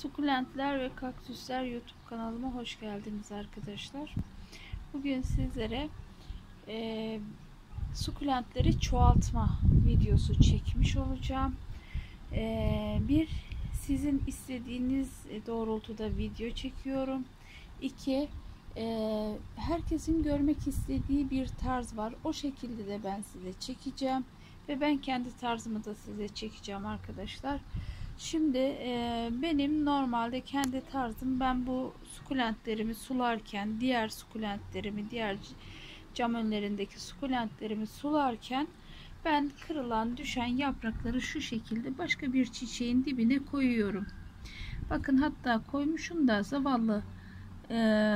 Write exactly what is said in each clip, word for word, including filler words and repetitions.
Sukulentler ve kaktüsler YouTube kanalıma hoş geldiniz arkadaşlar. Bugün sizlere e, sukulentleri çoğaltma videosu çekmiş olacağım. E, bir, sizin istediğiniz doğrultuda video çekiyorum. İki, e, herkesin görmek istediği bir tarz var. O şekilde de ben size çekeceğim. Ve ben kendi tarzımı da size çekeceğim arkadaşlar. Şimdi e, benim normalde kendi tarzım, ben bu sukulentlerimi sularken, diğer sukulentlerimi, diğer cam önlerindeki sukulentlerimi sularken ben kırılan, düşen yaprakları şu şekilde başka bir çiçeğin dibine koyuyorum. Bakın, hatta koymuşum da zavallı e,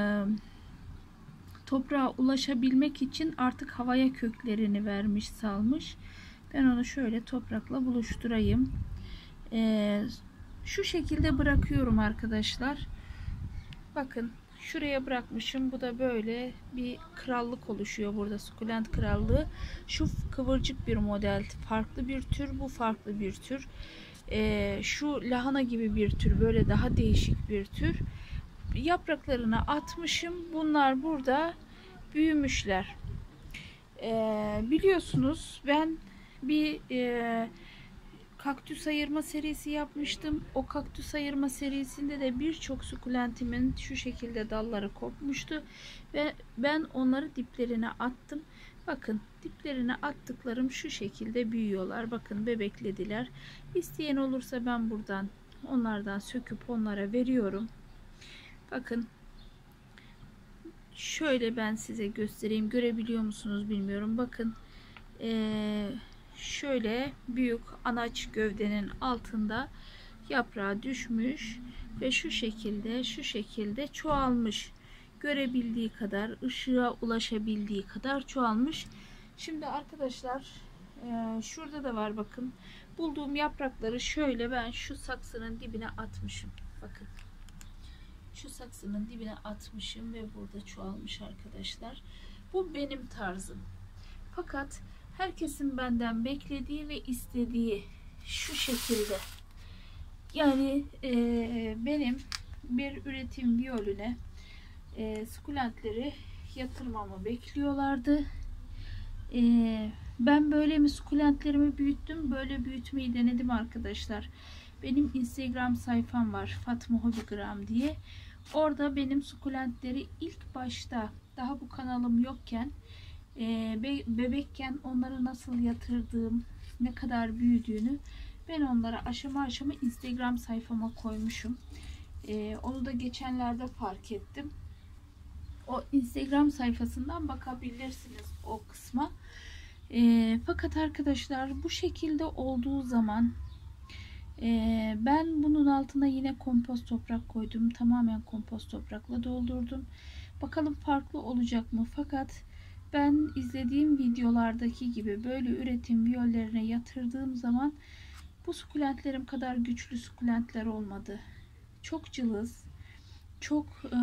toprağa ulaşabilmek için artık havaya köklerini vermiş, salmış. Ben onu şöyle toprakla buluşturayım. Ee, şu şekilde bırakıyorum arkadaşlar. Bakın, şuraya bırakmışım. Bu da böyle bir krallık oluşuyor burada, sukulent krallığı. Şu kıvırcık bir model, farklı bir tür, bu farklı bir tür. Ee, şu lahana gibi bir tür, böyle daha değişik bir tür. Yapraklarını atmışım. Bunlar burada büyümüşler. Ee, biliyorsunuz ben bir e, kaktüs ayırma serisi yapmıştım. O kaktüs ayırma serisinde de birçok sukulentimin şu şekilde dalları kopmuştu ve ben onları diplerine attım. Bakın, diplerine attıklarım şu şekilde büyüyorlar. Bakın, bebeklediler. İsteyen olursa ben buradan onlardan söküp onlara veriyorum. Bakın, şöyle ben size göstereyim. Görebiliyor musunuz bilmiyorum. Bakın, eee şöyle büyük anaç gövdenin altında yaprağı düşmüş ve şu şekilde şu şekilde çoğalmış. Görebildiği kadar, ışığa ulaşabildiği kadar çoğalmış. Şimdi arkadaşlar, e, şurada da var, bakın. Bulduğum yaprakları şöyle ben şu saksının dibine atmışım. Bakın, şu saksının dibine atmışım ve burada çoğalmış arkadaşlar. Bu benim tarzım. Fakat herkesin benden beklediği ve istediği şu şekilde. Yani e, benim bir üretim viyolüne e, sukulentleri yatırmamı bekliyorlardı. E, ben böyle mi sukulentlerimi büyüttüm, böyle büyütmeyi denedim arkadaşlar. Benim Instagram sayfam var, Fatma Hobigram diye. Orada benim sukulentleri ilk başta, daha bu kanalım yokken, Ee, be bebekken onları nasıl yatırdığım, ne kadar büyüdüğünü ben onlara aşama aşama Instagram sayfama koymuşum. Ee, onu da geçenlerde fark ettim. O Instagram sayfasından bakabilirsiniz o kısma. Ee, fakat arkadaşlar, bu şekilde olduğu zaman e, ben bunun altına yine kompost toprak koydum. Tamamen kompost toprakla doldurdum. Bakalım farklı olacak mı? Fakat ben izlediğim videolardaki gibi böyle üretim viyollerine yatırdığım zaman bu sukulentlerim kadar güçlü sukulentler olmadı. Çok cılız, çok e,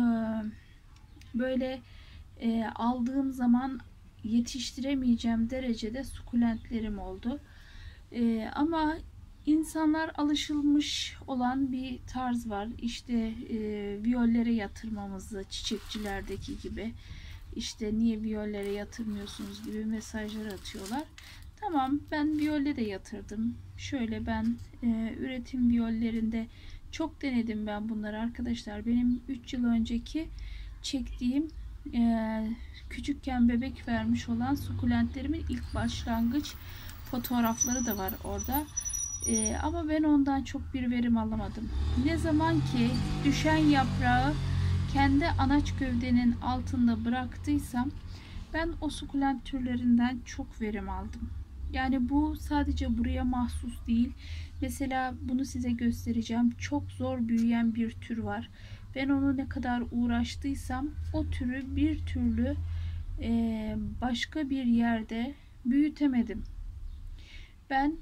böyle e, aldığım zaman yetiştiremeyeceğim derecede sukulentlerim oldu. E, ama insanlar alışılmış olan bir tarz var. İşte e, viyollere yatırmamızı, çiçekçilerdeki gibi. İşte niye viyollere yatırmıyorsunuz gibi mesajlar atıyorlar. Tamam, ben viyolle de yatırdım. Şöyle ben e, üretim viyollerinde çok denedim ben bunları arkadaşlar. Benim üç yıl önceki çektiğim e, küçükken bebek vermiş olan sukulentlerimin ilk başlangıç fotoğrafları da var orada. E, ama ben ondan çok bir verim alamadım. Ne zaman ki düşen yaprağı kendi anaç gövdenin altında bıraktıysam ben o sukulent türlerinden çok verim aldım. Yani bu sadece buraya mahsus değil. Mesela bunu size göstereceğim. Çok zor büyüyen bir tür var. Ben onu ne kadar uğraştıysam o türü bir türlü e, başka bir yerde büyütemedim. Ben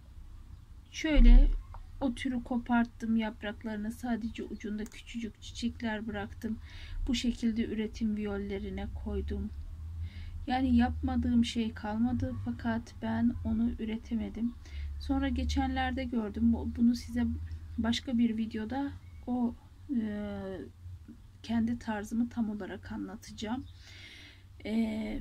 şöyle o türü koparttım, yapraklarını sadece ucunda küçücük çiçekler bıraktım. Bu şekilde üretim viyollerine koydum. Yani yapmadığım şey kalmadı, fakat ben onu üretemedim. Sonra geçenlerde gördüm. Bunu size başka bir videoda o e, kendi tarzımı tam olarak anlatacağım. E,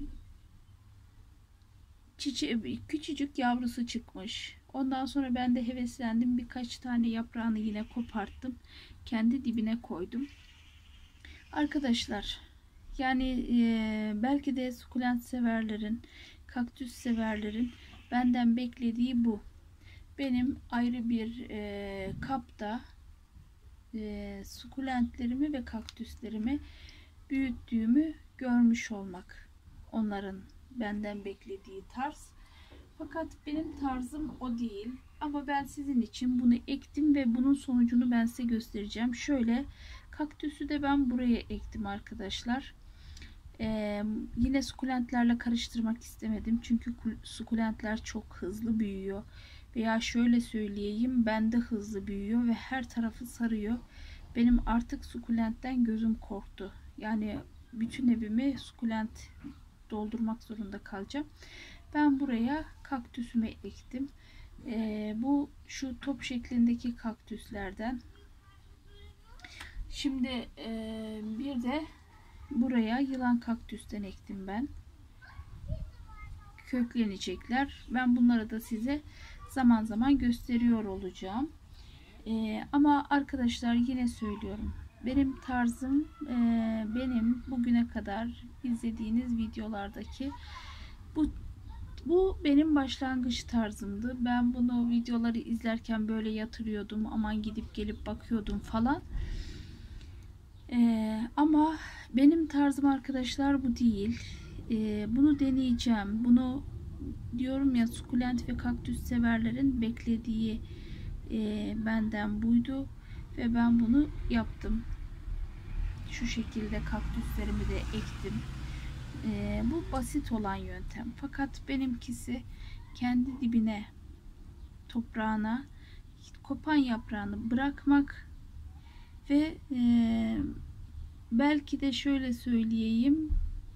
çiçe küçücük yavrusu çıkmış. Ondan sonra ben de heveslendim. Birkaç tane yaprağını yine koparttım. Kendi dibine koydum. Arkadaşlar, yani e, belki de sukulent severlerin, kaktüs severlerin benden beklediği bu. Benim ayrı bir e, kapta e, sukulentlerimi ve kaktüslerimi büyüttüğümü görmüş olmak. Onların benden beklediği tarz. Fakat benim tarzım o değil. Ama ben sizin için bunu ektim ve bunun sonucunu ben size göstereceğim. Şöyle, kaktüsü de ben buraya ektim arkadaşlar. Ee, yine sukulentlerle karıştırmak istemedim. Çünkü sukulentler çok hızlı büyüyor. Veya şöyle söyleyeyim, bende hızlı büyüyor ve her tarafı sarıyor. Benim artık sukulentten gözüm korktu. Yani bütün evimi sukulent doldurmak zorunda kalacağım. Ben buraya kaktüsümü ektim. Ee, bu şu top şeklindeki kaktüslerden. Şimdi e, bir de buraya yılan kaktüsten ektim ben. Köklenecekler. Ben bunları da size zaman zaman gösteriyor olacağım. Ee, ama arkadaşlar, yine söylüyorum. Benim tarzım e, benim bugüne kadar izlediğiniz videolardaki bu bu benim başlangıç tarzımdı. Ben bunu videoları izlerken böyle yatırıyordum. Aman gidip gelip bakıyordum falan. Ee, ama benim tarzım arkadaşlar bu değil. Ee, bunu deneyeceğim. Bunu diyorum ya, sukulent ve kaktüs severlerin beklediği e, benden buydu. Ve ben bunu yaptım. Şu şekilde kaktüslerimi de ektim. Ee, bu basit olan yöntem. Fakat benimkisi kendi dibine, toprağına kopan yaprağını bırakmak ve e, belki de şöyle söyleyeyim,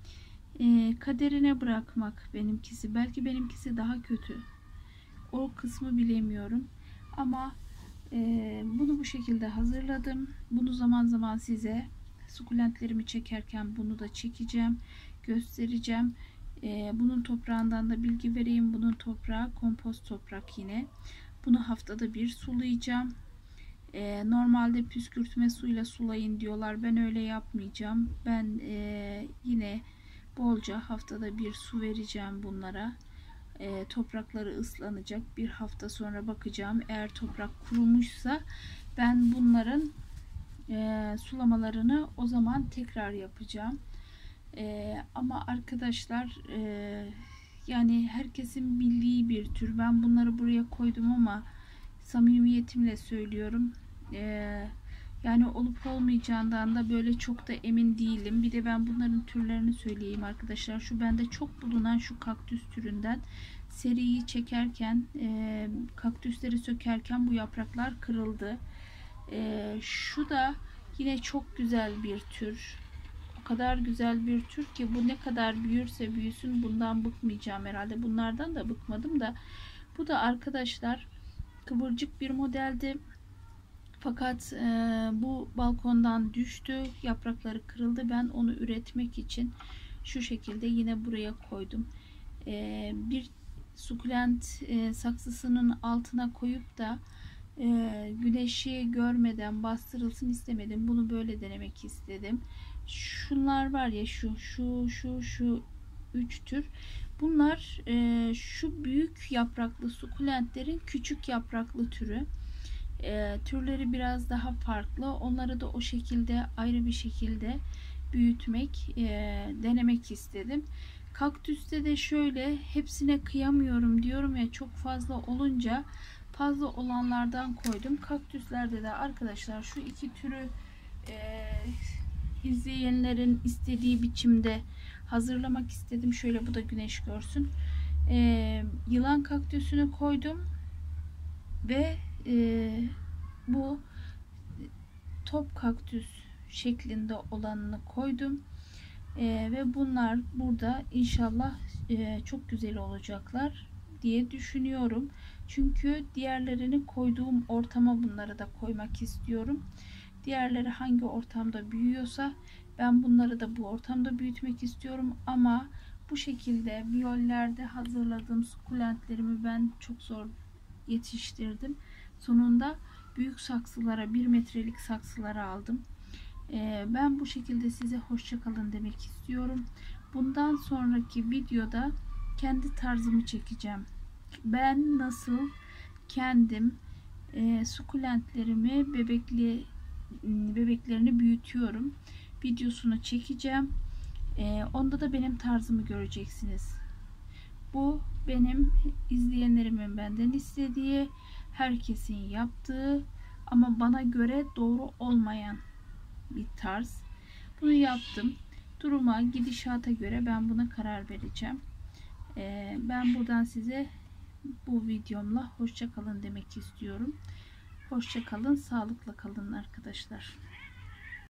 e, kaderine bırakmak benimkisi. Belki benimkisi daha kötü. O kısmı bilemiyorum. Ama e, bunu bu şekilde hazırladım. Bunu zaman zaman size sukulentlerimi çekerken bunu da çekeceğim, göstereceğim. Ee, bunun toprağından da bilgi vereyim. Bunun toprağı kompost toprak yine. Bunu haftada bir sulayacağım. Ee, normalde püskürtme suyla sulayın diyorlar. Ben öyle yapmayacağım. Ben e, yine bolca haftada bir su vereceğim bunlara. E, toprakları ıslanacak. Bir hafta sonra bakacağım. Eğer toprak kurumuşsa ben bunların e, sulamalarını o zaman tekrar yapacağım. E, ama arkadaşlar, e, yani herkesin bildiği bir tür. Ben bunları buraya koydum ama samimiyetimle söylüyorum. E, yani olup olmayacağından da böyle çok da emin değilim. Bir de ben bunların türlerini söyleyeyim arkadaşlar. Şu bende çok bulunan şu kaktüs türünden seriyi çekerken, e, kaktüsleri sökerken bu yapraklar kırıldı. E, şu da yine çok güzel bir tür. O kadar güzel bir tür ki bu ne kadar büyürse büyüsün bundan bıkmayacağım herhalde. Bunlardan da bıkmadım da. Bu da arkadaşlar kıvırcık bir modeldi. Fakat e, bu balkondan düştü. Yaprakları kırıldı. Ben onu üretmek için şu şekilde yine buraya koydum. E, bir sukulent e, saksısının altına koyup da e, güneşi görmeden bastırılsın istemedim. Bunu böyle denemek istedim. Şunlar var ya, şu şu şu şu üç tür. Bunlar e, şu büyük yapraklı sukulentlerin küçük yapraklı türü. E, türleri biraz daha farklı. Onları da o şekilde ayrı bir şekilde büyütmek, e, denemek istedim. Kaktüste de şöyle, hepsine kıyamıyorum diyorum ya, çok fazla olunca fazla olanlardan koydum. Kaktüslerde de arkadaşlar şu iki türü e, izleyenlerin istediği biçimde hazırlamak istedim. Şöyle, bu da güneş görsün. E, yılan kaktüsünü koydum ve e, bu top kaktüs şeklinde olanını koydum. E, ve bunlar burada inşallah e, çok güzel olacaklar diye düşünüyorum. Çünkü diğerlerini koyduğum ortama bunları da koymak istiyorum. Diğerleri hangi ortamda büyüyorsa ben bunları da bu ortamda büyütmek istiyorum. Ama bu şekilde viyollerde hazırladığım sukulentlerimi ben çok zor yetiştirdim. Sonunda büyük saksılara, bir metrelik saksılara aldım. Ee, ben bu şekilde size hoşça kalın demek istiyorum. Bundan sonraki videoda kendi tarzımı çekeceğim. Ben nasıl kendim e, sukulentlerimi bebekli bebeklerini büyütüyorum videosunu çekeceğim. E, onda da benim tarzımı göreceksiniz. Bu benim izleyenlerimin benden istediği, herkesin yaptığı ama bana göre doğru olmayan bir tarz. Bunu yaptım. Duruma, gidişata göre ben buna karar vereceğim. Ee, ben buradan size bu videomla hoşça kalın demek istiyorum. Hoşça kalın, sağlıkla kalın arkadaşlar.